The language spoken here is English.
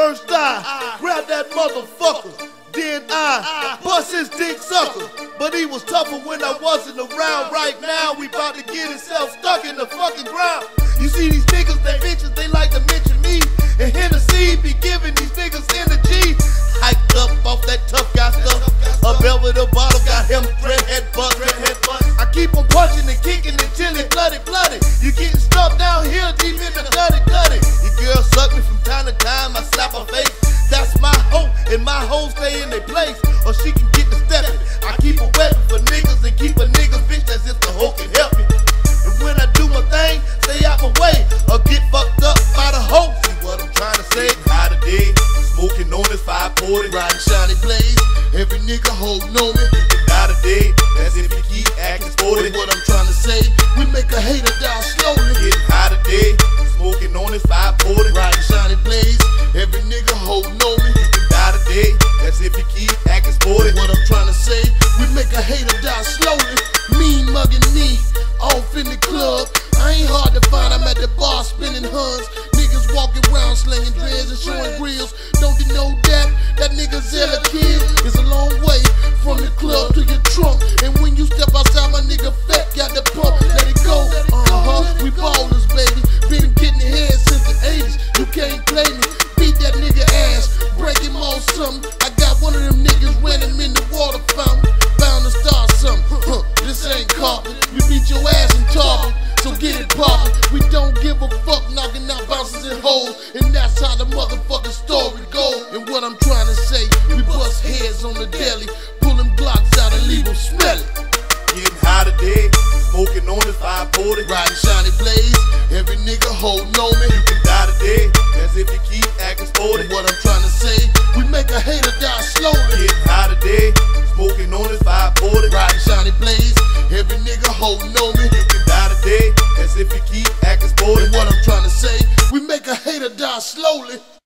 First I grabbed that motherfucker, then I bust his dick sucker. But he was tougher when I wasn't around. Right now we about to get himself stuck in the fucking ground. You see these niggas, they bitches, they like to mention me. And Hennessy be giving these niggas energy. Hyped up off that tough guy stuff. A belt with a bottle got him dreadhead butt. I keep on punching and kicking until it bloody. You getting stuck down here deep in the gutty. Your girl suck me from time to time, I slap her face. That's my hoe, and my hoes stay in their place, or she can get to stepping. I keep a weapon for niggas and keep a nigga bitch as if the hoe can help me. And when I do my thing, stay out my way, or get fucked up by the hoe. See what I'm trying to say? High today, smoking on this 540, riding shiny blaze. Every nigga hoe know me. You can die today, that's if you keep acting sporty. What I'm trying to say, we make a hater die slowly. Getting high today, smoking on this 540, riding shiny blaze. Every nigga hoe know me. You can die today, that's if you keep acting sporty. What I'm trying to say, we make a hater die slowly. Mean mugging me, off in the club. I ain't hard to find, I'm at the bar spinning huns. Niggas walking around slinging dreads and showing grills. Don't you know that? That nigga Zella Kid is a long way from the club to your trunk. And when you step outside, my nigga Fat got the pump. Let it go, we ballers, baby. Been getting head since the 80s. You can't play me. Beat that nigga ass, break him on something. I got one of them niggas ran him in the water fountain. Bound to start something. This ain't carpet. You beat your ass in target, so get it poppin'. We don't give a fuck, knocking out bouncers and hoes. And that's how the motherfucking story goes. And what I'm trying to say, we bust heads on the daily, pullin' Glocks out and leave them smelling. Getting high today, smoking on this 540, riding shiny blaze. Every nigga hoe know me. You can die today, as if you keep acting sporty. And what I'm trying to say, we make a hater die slowly. Getting high today, smoking on this 540, riding shiny blaze. Every nigga hoe know me. You can die today, as if you keep acting sporty. And what I'm trying to say, we make a hater die slowly.